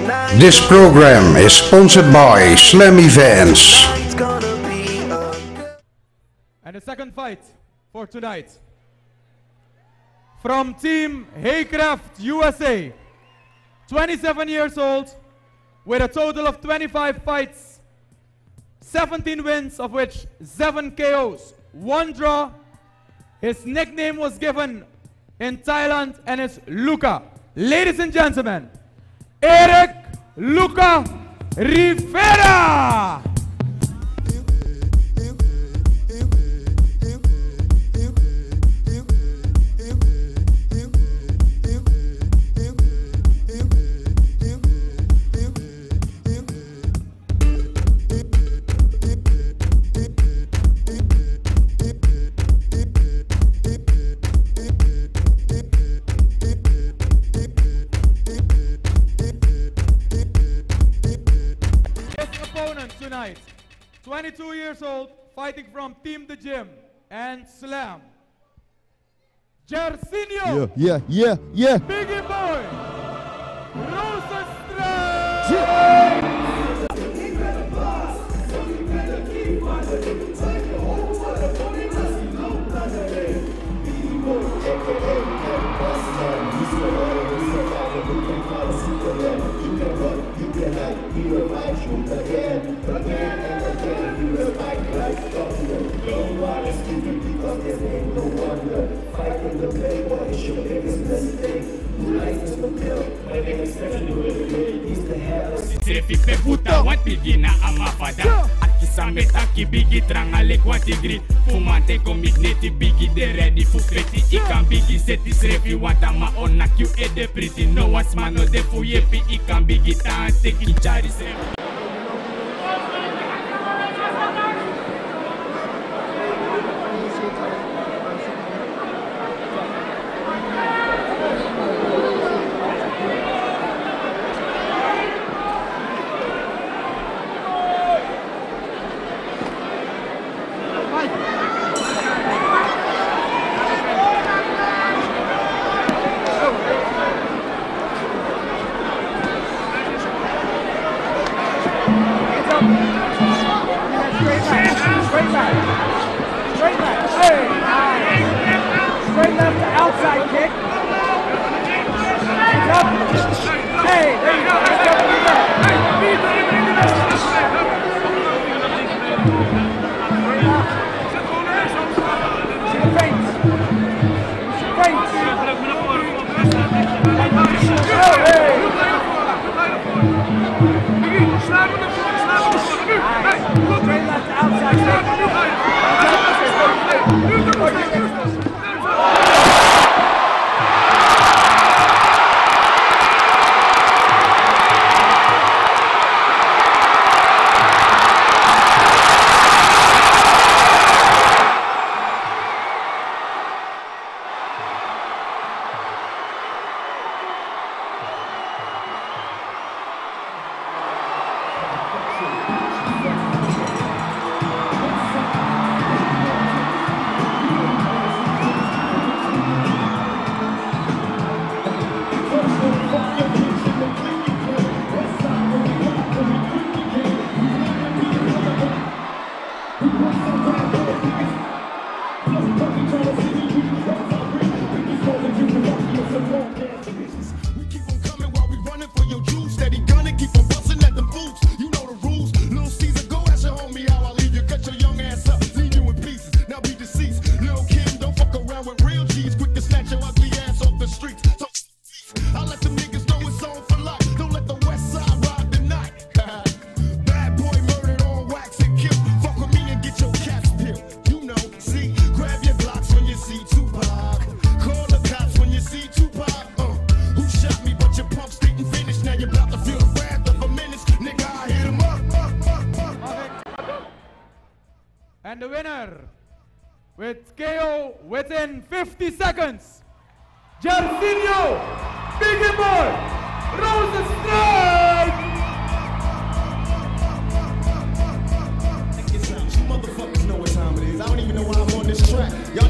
This program is sponsored by Slam Events. And the second fight for tonight, from Team Haycraft USA, 27 years old, with a total of 25 fights, 17 wins, of which 7 KOs, 1 draw. His nickname was given in Thailand and it's Luca. Ladies and gentlemen, Eric Luca Rivera! Tonight, 22 years old, fighting from Team The Gym and Slam, Jersinho. Yeah. Biggie Boy, Rosenstrand. Trefi pe puta wat pigina amafada Akisame taki bigi trangalek watigri Fumante komik neti bigi de ready fu feti Ikan bigi seti srefi watama onak you ede pretty No was mano de fu yepi ikan bigi tante kichari srefi And the winner, with KO within 50 seconds, Jersinho Biggie Boy Rosenstrand! You motherfuckers know what time it is. I don't even know why I'm on this track. Y'all